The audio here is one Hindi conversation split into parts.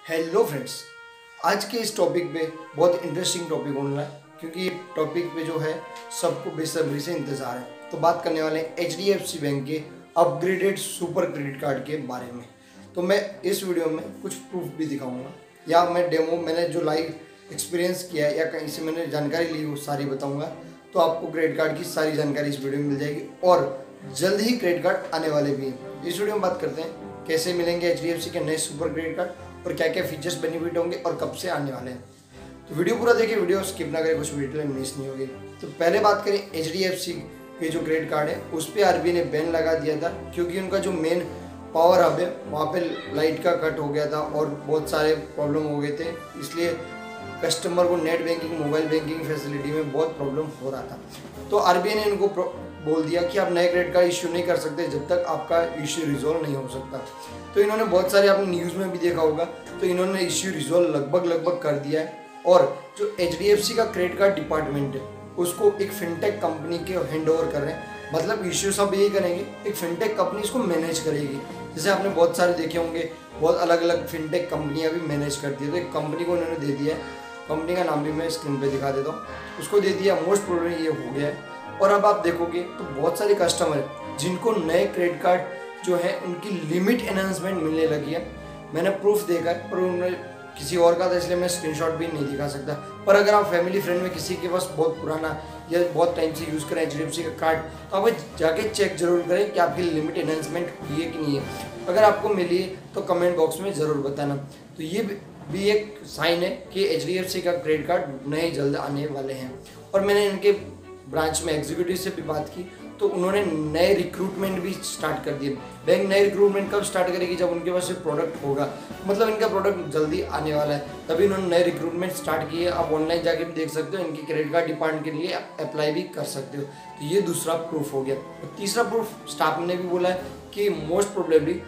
हेलो फ्रेंड्स, आज के इस टॉपिक पे बहुत इंटरेस्टिंग टॉपिक होने है क्योंकि ये टॉपिक पे जो है सबको बेसब्री से इंतज़ार है। तो बात करने वाले हैं एचडीएफसी बैंक के अपग्रेडेड सुपर क्रेडिट कार्ड के बारे में। तो मैं इस वीडियो में कुछ प्रूफ भी दिखाऊंगा या मैं डेमो मैंने जो लाइव एक्सपीरियंस किया है या कहीं से मैंने जानकारी ली वो सारी बताऊँगा। तो आपको क्रेडिट कार्ड की सारी जानकारी इस वीडियो में मिल जाएगी और जल्द ही क्रेडिट कार्ड आने वाले भी हैं। इस वीडियो में बात करते हैं कैसे मिलेंगे एचडीएफसी के नए सुपर क्रेडिट कार्ड और क्या क्या फीचर्स बेनिफिट होंगे और कब से आने वाले हैं। तो वीडियो पूरा देखिए, वीडियो स्किप ना करें, कुछ डिटेल मिस नहीं होगी। तो पहले बात करें एचडीएफसी के जो क्रेडिट कार्ड है उस पर आरबीआई ने बैन लगा दिया था क्योंकि उनका जो मेन पावर हब है वहाँ पे लाइट का कट हो गया था और बहुत सारे प्रॉब्लम हो गए थे, इसलिए कस्टमर को net banking mobile banking facility में बहुत प्रॉब्लम हो रहा था। तो आरबीआई ने इनको बोल दिया कि आप नए क्रेडिट कार्ड इश्यू नहीं कर सकते जब तक आपका इश्यू रिजॉल्व नहीं हो सकता। तो इन्होंने बहुत सारे आपने न्यूज़ में भी देखा होगा, तो इन्होंने इश्यू रिजॉल्व लगभग कर दिया है और जो एचडीएफसी का क्रेडिट कार्ड डिपार्टमेंट है उसको एक फिनटेक कंपनी के हैंड ओवर कर रहे हैं। मतलब इश्यू सब यही करेंगे, एक फिनटेक कंपनी इसको मैनेज करेगी। जैसे आपने बहुत सारे देखे होंगे, बहुत अलग अलग फिनटेक कंपनियां भी मैनेज करती है। तो एक कंपनी को उन्होंने दे दिया है, कंपनी का नाम भी मैं स्क्रीन पे दिखा देता हूँ, उसको दे दिया। मोस्ट प्रोबेबली ये हो गया है और अब आप देखोगे तो बहुत सारे कस्टमर जिनको नए क्रेडिट कार्ड जो है उनकी लिमिट एनहांसमेंट मिलने लगी है। मैंने प्रूफ देखा है पर उन्होंने किसी और का था इसलिए मैं स्क्रीनशॉट भी नहीं दिखा सकता। पर अगर आप फैमिली फ्रेंड में किसी के पास बहुत पुराना या बहुत टाइम से यूज़ करें एचडीएफसी का कार्ड तो आप जाके चेक जरूर करें कि आपकी लिमिट एनहांसमेंट हुई है कि नहीं है। अगर आपको मिली है तो कमेंट बॉक्स में ज़रूर बताना। तो ये भी एक साइन है कि एचडीएफसी का क्रेडिट कार्ड नए जल्द आने वाले हैं। और मैंने इनके ब्रांच में एग्जीक्यूटिव से भी बात की तो उन्होंने नए रिक्रूटमेंट भी स्टार्ट कर दिए। बैंक नए रिक्रूटमेंट कब स्टार्ट करेगी? जब उनके पास एक प्रोडक्ट होगा, मतलब इनका प्रोडक्ट जल्दी आने वाला है, तभी उन्होंने नए रिक्रूटमेंट स्टार्ट किए। आप ऑनलाइन जाके भी देख सकते हो, इनकी क्रेडिट कार्ड डिपार्टमेंट के लिए अप्लाई भी कर सकते हो। तो ये दूसरा प्रूफ हो गया। और तीसरा प्रूफ स्टाफ ने भी बोला है कि मोस्ट प्रोबेबली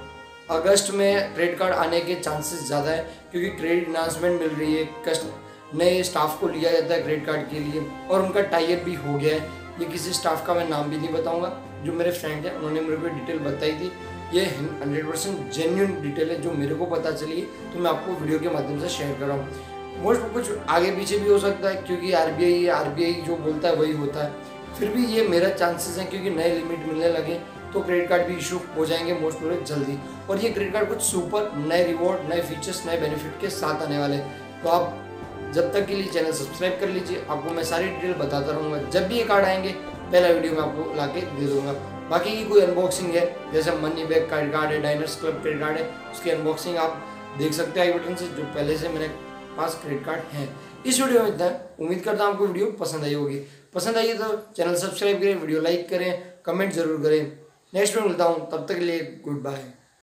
अगस्त में क्रेडिट कार्ड आने के चांसेस ज़्यादा है क्योंकि क्रेडिट एनहांसमेंट मिल रही है, नए स्टाफ को लिया जाता है क्रेडिट कार्ड के लिए और उनका टाई अप भी हो गया है। ये किसी स्टाफ का मैं नाम भी नहीं बताऊंगा, जो मेरे फ्रेंड है उन्होंने मेरे को डिटेल बताई थी। ये 100% जेन्युइन डिटेल है जो मेरे को पता चली है, तो मैं आपको वीडियो के माध्यम से शेयर कर रहा हूँ। मोस्ट कुछ आगे पीछे भी हो सकता है क्योंकि आरबीआई जो बोलता है वही होता है। फिर भी ये मेरा चांसेस है क्योंकि नए लिमिट मिलने लगे तो क्रेडिट कार्ड भी इशू हो जाएंगे मोस्ट प्रोबेबली जल्दी। और ये क्रेडिट कार्ड कुछ सुपर नए रिवॉर्ड, नए फीचर्स, नए बेनिफिट के साथ आने वाले। तो आप जब तक के लिए चैनल सब्सक्राइब कर लीजिए, आपको मैं सारी डिटेल बताता रहूँगा। जब भी ये कार्ड आएंगे पहला वीडियो मैं आपको ला के दे दूँगा। बाकी की कोई अनबॉक्सिंग है जैसे मनी बैग क्रेडिट कार्ड है, डायनर्स क्लब क्रेडिट कार्ड है, उसकी अनबॉक्सिंग आप देख सकते हैं आई बटन से, जो पहले से मेरे पास क्रेडिट कार्ड है। इस वीडियो में इतना है, उम्मीद करता हूँ आपको वीडियो पसंद आई होगी। पसंद आई तो चैनल सब्सक्राइब करें, वीडियो लाइक करें, कमेंट जरूर करें। नेक्स्ट में मिलता हूँ, तब तक के लिए गुड बाय।